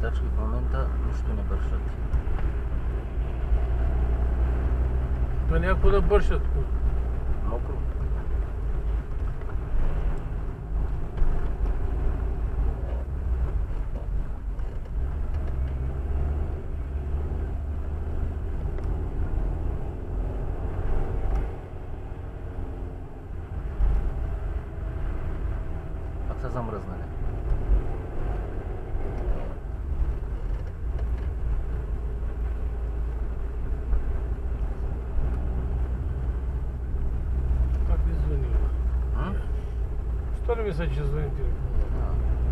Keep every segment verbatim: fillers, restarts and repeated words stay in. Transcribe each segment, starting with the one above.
чистачки в момента нищо не бършат. То някакво да бършат. Мокро. Пак са замръзнали. Что ли мисля, че звъни телефона?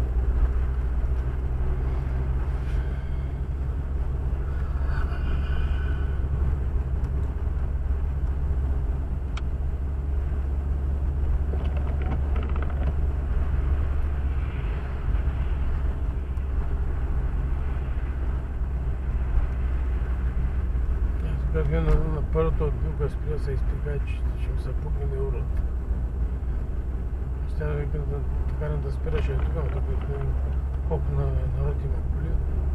Аз бях на, на първата отбилка спря се изпика, че ще ми се пукне на урод. Ще да викам да карам да спираше тук, но тук хоп на народ има коли.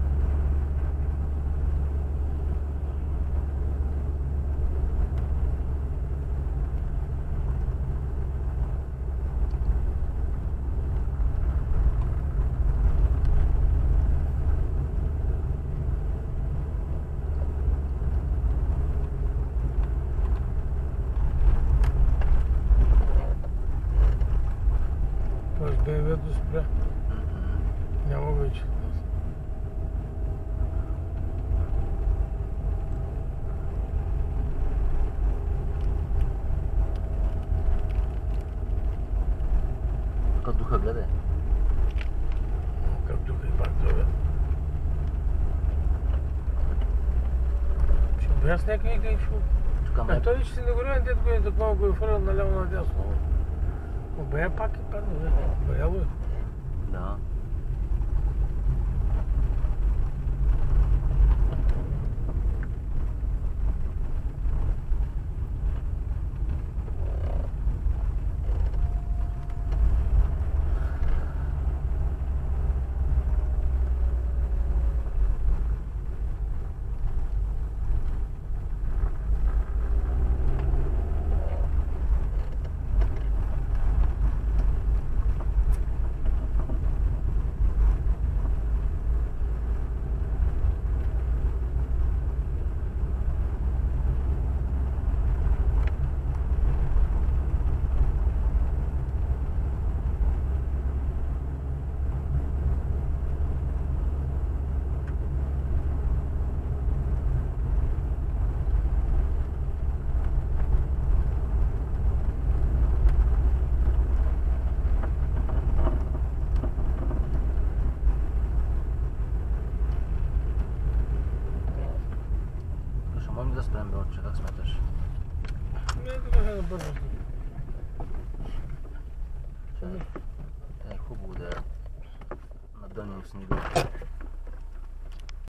бе ем вэ-то спря. Няма вече. Как духа гледай? Как духа и пак зове. Ще бяс някакви как ще... А той ли ще си нагорен, дед го е такова, го е фърлял наляво надясно. Но бая пак и падна, баяло е. Да. Можем да спрем, Белче, как смяташ? Не, така е да бързо. Е хубаво да надъним снега.